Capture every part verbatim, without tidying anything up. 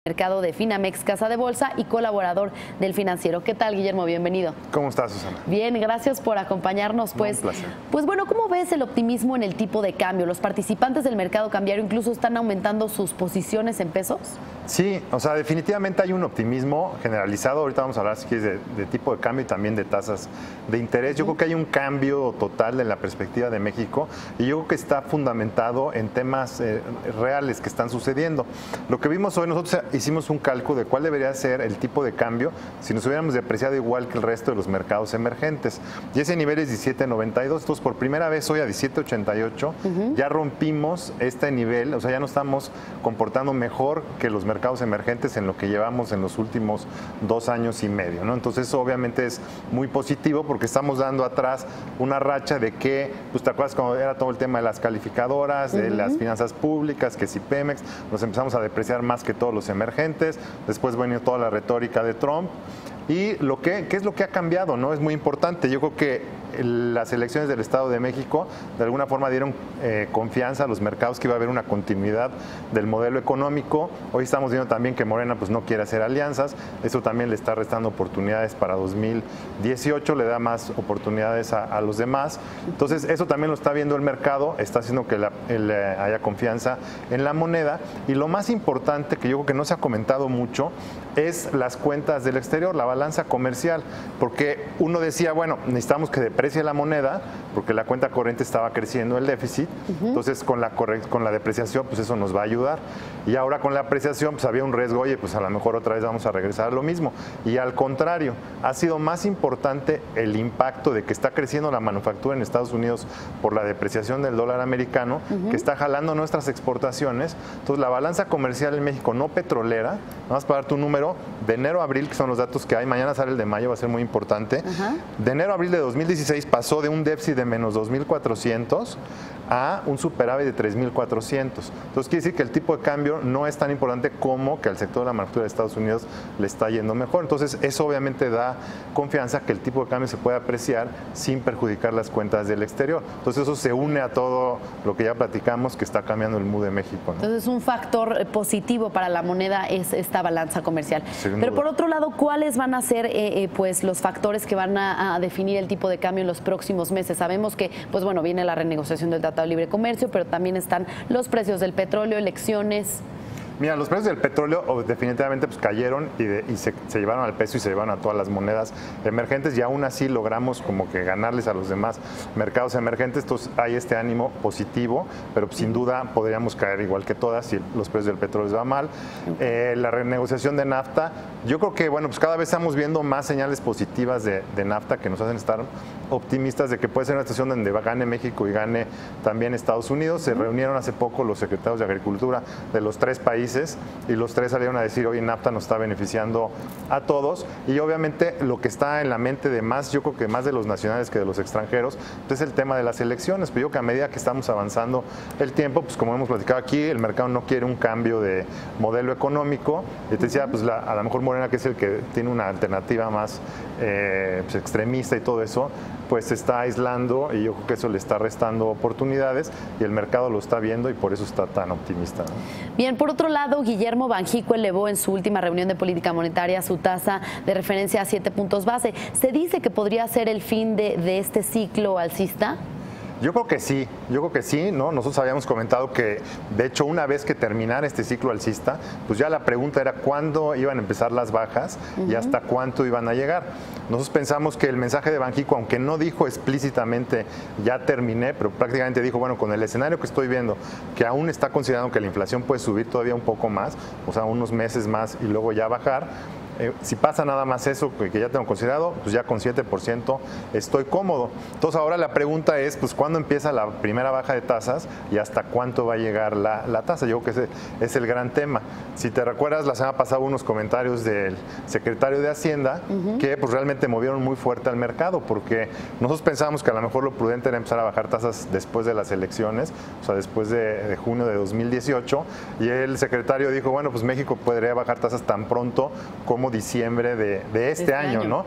mercado de Finamex Casa de Bolsa y colaborador del Financiero. ¿Qué tal, Guillermo? Bienvenido. ¿Cómo estás, Susana? Bien, gracias por acompañarnos. Pues, no, un placer. Pues bueno, ¿cómo ves el optimismo en el tipo de cambio? ¿Los participantes del mercado cambiario incluso están aumentando sus posiciones en pesos? Sí, o sea, definitivamente hay un optimismo generalizado. Ahorita vamos a hablar, si quieres, de, de tipo de cambio y también de tasas de interés. Yo uh-huh. creo que hay un cambio total en la perspectiva de México y yo creo que está fundamentado en temas eh, reales que están sucediendo. Lo que vimos hoy, nosotros hicimos un cálculo de cuál debería ser el tipo de cambio si nos hubiéramos depreciado igual que el resto de los mercados emergentes. Y ese nivel es diecisiete noventa y dos. Entonces, por primera vez hoy a diecisiete ochenta y ocho uh-huh. ya rompimos este nivel, o sea, ya nos estamos comportando mejor que los mercados mercados emergentes en lo que llevamos en los últimos dos años y medio, ¿no? Entonces eso obviamente es muy positivo porque estamos dando atrás una racha de que, pues te acuerdas cuando era todo el tema de las calificadoras, de uh-huh. las finanzas públicas, que si Pemex, nos empezamos a depreciar más que todos los emergentes, después vino toda la retórica de Trump. Y lo que, ¿qué es lo que ha cambiado? ¿No? Es muy importante. Yo creo que las elecciones del Estado de México de alguna forma dieron eh, confianza a los mercados que iba a haber una continuidad del modelo económico. Hoy estamos viendo también que Morena pues, no quiere hacer alianzas. Eso también le está restando oportunidades para dos mil dieciocho, le da más oportunidades a, a los demás. Entonces eso también lo está viendo el mercado, está haciendo que la, el, eh, haya confianza en la moneda. Y lo más importante, que yo creo que no se ha comentado mucho, es las cuentas del exterior, la balanza comercial, porque uno decía, bueno, necesitamos que deprecie la moneda, porque la cuenta corriente estaba creciendo el déficit, uh-huh. entonces con la, con la depreciación, pues eso nos va a ayudar. Y ahora con la apreciación, pues había un riesgo, oye, pues a lo mejor otra vez vamos a regresar a lo mismo. Y al contrario, ha sido más importante el impacto de que está creciendo la manufactura en Estados Unidos por la depreciación del dólar americano, uh-huh. que está jalando nuestras exportaciones. Entonces la balanza comercial en México no petrolera, vamos a darte un número, de enero a abril, que son los datos que hay, mañana sale el de mayo, va a ser muy importante. Uh-huh. De enero a abril de dos mil dieciséis pasó de un déficit de menos dos mil cuatrocientos a un superávit de tres mil cuatrocientos. Entonces quiere decir que el tipo de cambio no es tan importante como que al sector de la manufactura de Estados Unidos le está yendo mejor. Entonces eso obviamente da confianza que el tipo de cambio se puede apreciar sin perjudicar las cuentas del exterior. Entonces eso se une a todo lo que ya platicamos que está cambiando el mood de México, ¿no? Entonces un factor positivo para la moneda es esta balanza comercial. Sin Pero duda. por otro lado, ¿cuáles van a ser eh, eh, pues los factores que van a, a definir el tipo de cambio en los próximos meses? Sabemos que pues bueno, viene la renegociación del Tratado de Libre Comercio, pero también están los precios del petróleo, elecciones. Mira, los precios del petróleo oh, definitivamente pues, cayeron y, de, y se, se llevaron al peso y se llevaron a todas las monedas emergentes y aún así logramos como que ganarles a los demás mercados emergentes. Entonces hay este ánimo positivo, pero pues, sin duda podríamos caer igual que todas si los precios del petróleo va mal. Eh, la renegociación de NAFTA, yo creo que bueno, pues cada vez estamos viendo más señales positivas de, de NAFTA que nos hacen estar optimistas de que puede ser una situación donde gane México y gane también Estados Unidos. Se reunieron hace poco los secretarios de Agricultura de los tres países y los tres salieron a decir, oye, NAFTA nos está beneficiando a todos y obviamente lo que está en la mente de más, yo creo que más de los nacionales que de los extranjeros, pues, es el tema de las elecciones, pero yo creo que a medida que estamos avanzando el tiempo, pues como hemos platicado aquí, el mercado no quiere un cambio de modelo económico y te decía, pues la, a lo mejor Morena, que es el que tiene una alternativa más eh, pues, extremista y todo eso, pues se está aislando y yo creo que eso le está restando oportunidades y el mercado lo está viendo y por eso está tan optimista, ¿no? Bien, por otro lado, Guillermo Banjico elevó en su última reunión de política monetaria su tasa de referencia a siete puntos base. ¿Se dice que podría ser el fin de, de este ciclo alcista? Yo creo que sí, yo creo que sí, ¿no? Nosotros habíamos comentado que, de hecho, una vez que terminara este ciclo alcista, pues ya la pregunta era cuándo iban a empezar las bajas uh-huh. y hasta cuánto iban a llegar. Nosotros pensamos que el mensaje de Banjico, aunque no dijo explícitamente ya terminé, pero prácticamente dijo, bueno, con el escenario que estoy viendo, que aún está considerando que la inflación puede subir todavía un poco más, o sea, unos meses más y luego ya bajar. Eh, si pasa nada más eso que ya tengo considerado, pues ya con siete por ciento estoy cómodo. Entonces ahora la pregunta es, pues ¿cuándo empieza la primera baja de tasas y hasta cuánto va a llegar la, la tasa? Yo creo que ese es el gran tema. Si te recuerdas, la semana pasada hubo unos comentarios del secretario de Hacienda uh-huh. que pues realmente movieron muy fuerte al mercado, porque nosotros pensábamos que a lo mejor lo prudente era empezar a bajar tasas después de las elecciones, o sea, después de, de junio de dos mil dieciocho, y el secretario dijo, bueno, pues México podría bajar tasas tan pronto como diciembre de, de este, este año, año, ¿no?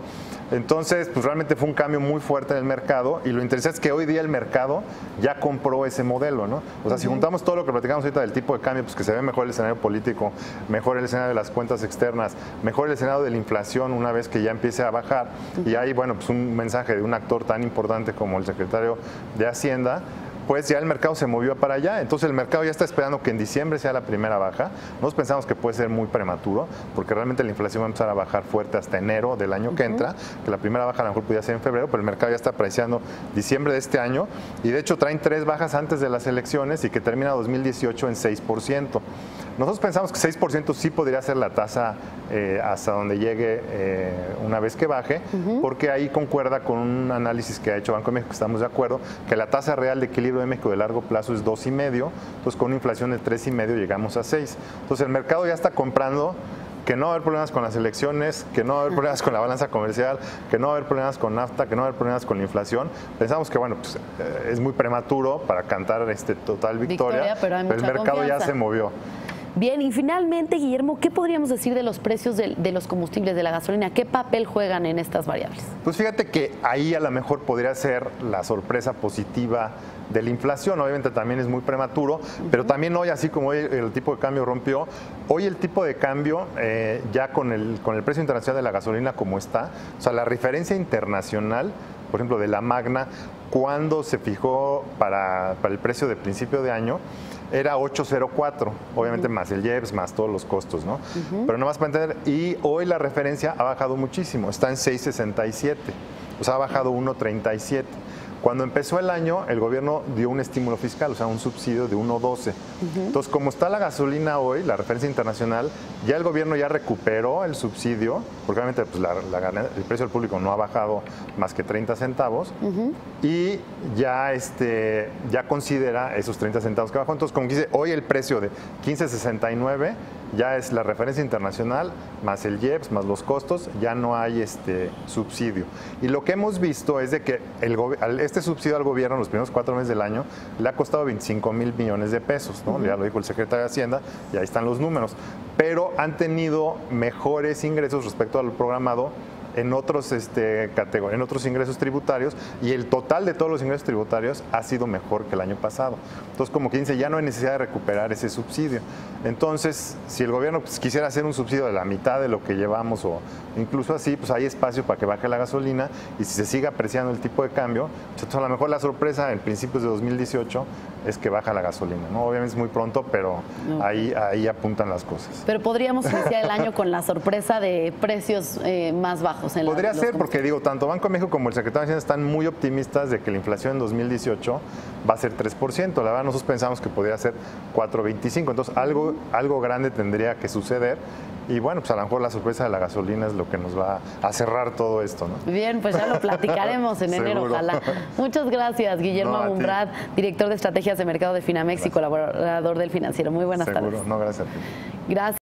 Entonces, pues realmente fue un cambio muy fuerte en el mercado y lo interesante es que hoy día el mercado ya compró ese modelo, ¿no? O sea, uh-huh. si juntamos todo lo que platicamos ahorita del tipo de cambio, pues que se ve mejor el escenario político, mejor el escenario de las cuentas externas, mejor el escenario de la inflación una vez que ya empiece a bajar uh-huh. y hay, bueno, pues un mensaje de un actor tan importante como el secretario de Hacienda, pues ya el mercado se movió para allá. Entonces el mercado ya está esperando que en diciembre sea la primera baja. Nosotros pensamos que puede ser muy prematuro, porque realmente la inflación va a empezar a bajar fuerte hasta enero del año que entra, que la primera baja a lo mejor podría ser en febrero, pero el mercado ya está apreciando diciembre de este año, y de hecho traen tres bajas antes de las elecciones y que termina dos mil dieciocho en seis por ciento. Nosotros pensamos que seis por ciento sí podría ser la tasa eh, hasta donde llegue eh, una vez que baje, uh-huh. porque ahí concuerda con un análisis que ha hecho Banco de México, que estamos de acuerdo, que la tasa real de equilibrio de México de largo plazo es dos y medio, entonces con una inflación de tres y medio llegamos a seis. Entonces el mercado ya está comprando que no va a haber problemas con las elecciones, que no va a haber problemas con la balanza comercial, que no va a haber problemas con NAFTA, que no va a haber problemas con la inflación. Pensamos que bueno, pues, eh, es muy prematuro para cantar este total victoria, victoria pero, hay pero el mercado confianza. ya se movió. Bien, y finalmente, Guillermo, ¿qué podríamos decir de los precios de, de los combustibles, de la gasolina? ¿Qué papel juegan en estas variables? Pues fíjate que ahí a lo mejor podría ser la sorpresa positiva de la inflación. Obviamente también es muy prematuro, uh-huh. pero también hoy, así como hoy el tipo de cambio rompió, hoy el tipo de cambio eh, ya con el, con el precio internacional de la gasolina como está, o sea, la referencia internacional, por ejemplo, de la Magna, cuando se fijó para, para el precio de principio de año, era ocho cero cuatro, obviamente uh-huh. más el I E P S, más todos los costos, ¿no? Uh-huh. Pero nomás para entender, y hoy la referencia ha bajado muchísimo, está en seis sesenta y siete, o sea, ha bajado uno treinta y siete. Cuando empezó el año, el gobierno dio un estímulo fiscal, o sea, un subsidio de uno doce. Uh-huh. Entonces, como está la gasolina hoy, la referencia internacional, ya el gobierno ya recuperó el subsidio, porque obviamente pues, la, la, el precio del público no ha bajado más que treinta centavos, uh-huh. y ya, este, ya considera esos treinta centavos que bajó. Entonces, como dice, hoy el precio de quince sesenta y nueve ya es la referencia internacional, más el I E P S, más los costos, ya no hay este subsidio. Y lo que hemos visto es de que el, este subsidio al gobierno en los primeros cuatro meses del año le ha costado veinticinco mil millones de pesos, ¿no? Uh-huh. Ya lo dijo el secretario de Hacienda, y ahí están los números. Pero han tenido mejores ingresos respecto al programado en otros, este, categor- en otros ingresos tributarios, y el total de todos los ingresos tributarios ha sido mejor que el año pasado. Entonces, como que dice, ya no hay necesidad de recuperar ese subsidio. Entonces, si el gobierno pues, quisiera hacer un subsidio de la mitad de lo que llevamos o incluso así, pues hay espacio para que baje la gasolina, y si se sigue apreciando el tipo de cambio, pues, entonces a lo mejor la sorpresa en principios de dos mil dieciocho es que baja la gasolina, ¿no? Obviamente es muy pronto, pero no. ahí, ahí apuntan las cosas. Pero podríamos iniciar el año con la sorpresa de precios eh, más bajos. En Podría la, ser, porque digo, tanto Banco de México como el secretario de Hacienda están muy optimistas de que la inflación en dos mil dieciocho va a ser tres por ciento. La verdad, nosotros pensamos que podría ser cuatro veinticinco. Entonces, algo, algo grande tendría que suceder. Y bueno, pues a lo mejor la sorpresa de la gasolina es lo que nos va a cerrar todo esto, ¿no? Bien, pues ya lo platicaremos en enero, ojalá. Muchas gracias, Guillermo no, Abumrad, director de estrategias de mercado de Finamex gracias. Y colaborador del Financiero. Muy buenas Seguro. tardes. No, gracias a ti. Gracias.